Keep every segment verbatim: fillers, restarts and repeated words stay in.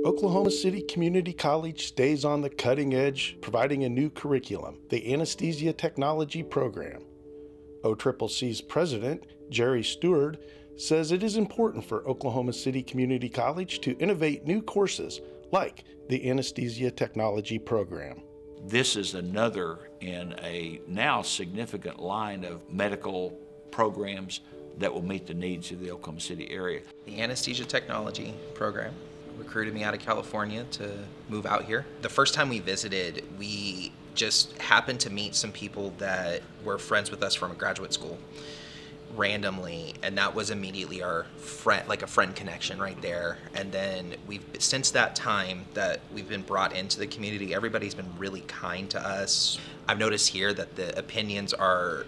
Oklahoma City Community College stays on the cutting edge, providing a new curriculum, the Anesthesia Technology Program. O C C C's president, Jerry Stewart, says it is important for Oklahoma City Community College to innovate new courses like the Anesthesia Technology Program. This is another in a now significant line of medical programs that will meet the needs of the Oklahoma City area. The Anesthesia Technology Program recruited me out of California to move out here. The first time we visited, we just happened to meet some people that were friends with us from a graduate school randomly, and that was immediately our friend, like a friend connection right there. And then we've, since that time that we've been brought into the community, everybody's been really kind to us. I've noticed here that the opinions are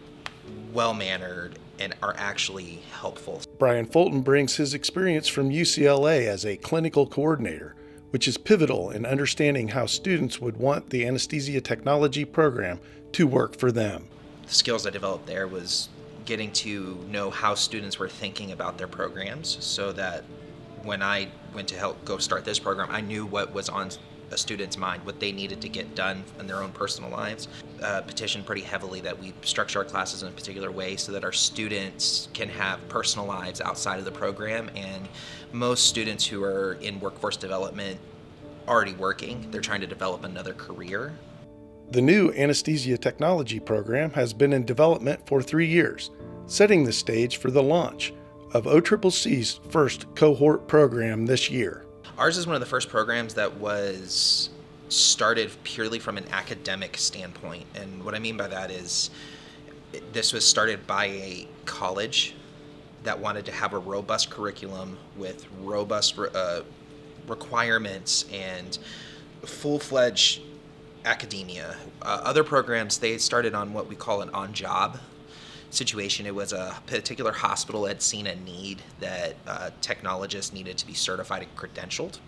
well-mannered and are actually helpful. Bryan Fulton brings his experience from U C L A as a clinical coordinator, which is pivotal in understanding how students would want the Anesthesia Technology Program to work for them. The skills I developed there was getting to know how students were thinking about their programs, so that when I went to help go start this program, I knew what was on a student's mind, what they needed to get done in their own personal lives. Uh, petitioned pretty heavily that we structure our classes in a particular way so that our students can have personal lives outside of the program. And most students who are in workforce development already working, they're trying to develop another career. The new Anesthesia Technology Program has been in development for three years, setting the stage for the launch of O C C C's first cohort program this year. Ours is one of the first programs that was started purely from an academic standpoint. And what I mean by that is this was started by a college that wanted to have a robust curriculum with robust uh, requirements and full-fledged academia. Uh, other programs, they started on what we call an on-job situation. It was a particular hospital had seen a need that uh, technologists needed to be certified and credentialed.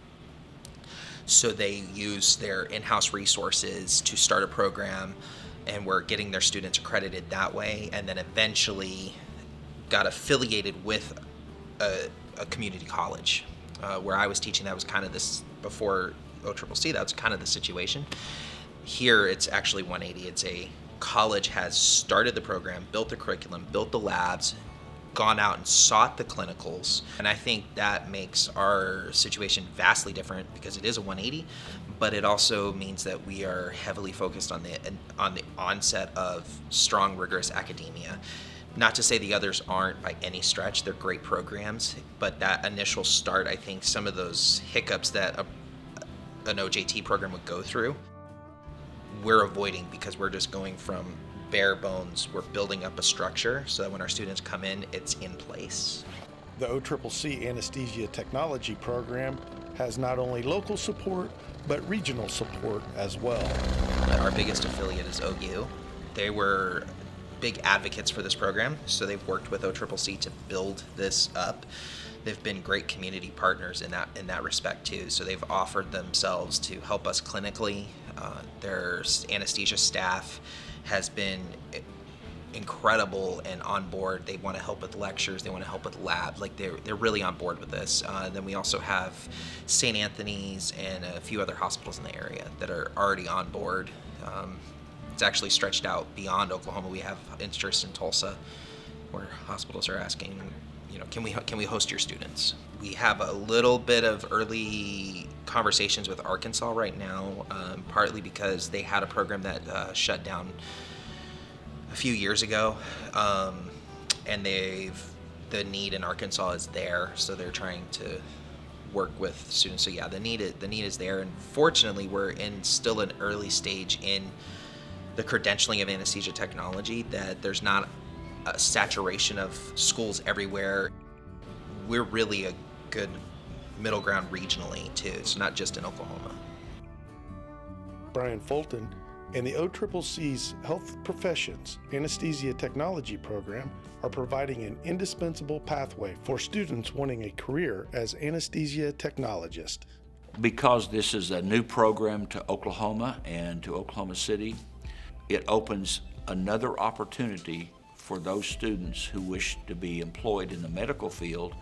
So they used their in-house resources to start a program and were getting their students accredited that way, and then eventually got affiliated with a, a community college. Uh, where I was teaching, that was kind of this, before O C C C, that was kind of the situation. Here it's actually one eighty. It's a college has started the program, built the curriculum, built the labs, gone out and sought the clinicals. And I think that makes our situation vastly different because it is a one eighty, but it also means that we are heavily focused on the on the onset of strong, rigorous academia. Not to say the others aren't by any stretch, they're great programs, but that initial start, I think some of those hiccups that a, an O J T program would go through, we're avoiding because we're just going from bare bones. We're building up a structure so that when our students come in, it's in place. The O C C C Anesthesia Technology Program has not only local support, but regional support as well. Our biggest affiliate is O U. They were big advocates for this program, so they've worked with O C C C to build this up. They've been great community partners in that in that respect too. So they've offered themselves to help us clinically. Uh, their anesthesia staff has been incredible and on board. They want to help with lectures. They want to help with labs. Like they're they're really on board with this. Uh, then we also have Saint Anthony's and a few other hospitals in the area that are already on board. Um, it's actually stretched out beyond Oklahoma. We have interest in Tulsa, where hospitals are asking, you know, can we can we host your students? We have a little bit of early conversations with Arkansas right now, um, partly because they had a program that uh, shut down a few years ago, um, and they've the need in Arkansas is there, so they're trying to work with students. So yeah, the need is, the need is there, and fortunately, we're in still an early stage in the credentialing of anesthesia technology. That there's not a saturation of schools everywhere. We're really a good middle ground regionally too. It's not just in Oklahoma. Bryan Fulton and the O C C C's Health Professions Anesthesia Technology Program are providing an indispensable pathway for students wanting a career as anesthesia technologist. Because this is a new program to Oklahoma and to Oklahoma City, it opens another opportunity for those students who wish to be employed in the medical field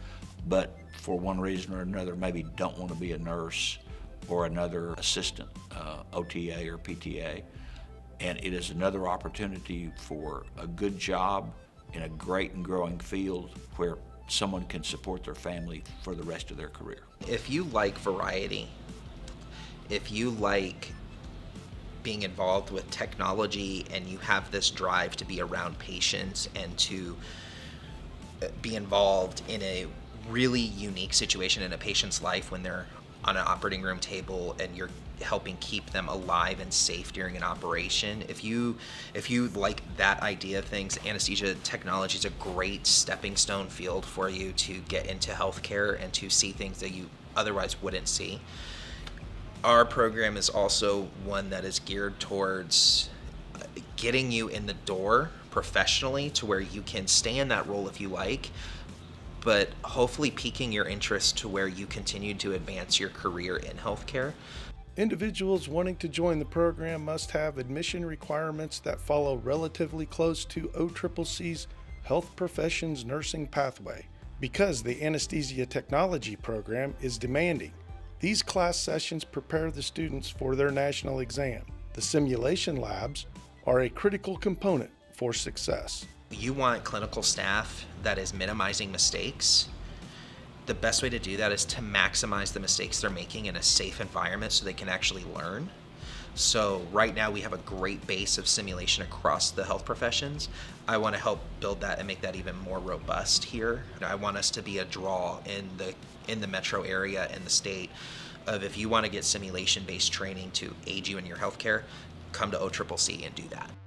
but for one reason or another maybe don't want to be a nurse or another assistant, uh, O T A or P T A. And it is another opportunity for a good job in a great and growing field where someone can support their family for the rest of their career. If you like variety, if you like being involved with technology and you have this drive to be around patients and to be involved in a really unique situation in a patient's life when they're on an operating room table and you're helping keep them alive and safe during an operation, if you if you like that idea of things, anesthesia technology is a great stepping stone field for you to get into healthcare and to see things that you otherwise wouldn't see. Our program is also one that is geared towards getting you in the door professionally to where you can stay in that role if you like, but hopefully piquing your interest to where you continue to advance your career in healthcare. Individuals wanting to join the program must have admission requirements that follow relatively close to O C C C's Health Professions Nursing Pathway. Because the Anesthesia Technology program is demanding, these class sessions prepare the students for their national exam. The simulation labs are a critical component for success. You want clinical staff that is minimizing mistakes. The best way to do that is to maximize the mistakes they're making in a safe environment so they can actually learn. So right now we have a great base of simulation across the health professions. I want to help build that and make that even more robust here. I want us to be a draw in the in the metro area and the state of, if you want to get simulation-based training to aid you in your healthcare, come to O C C C and do that.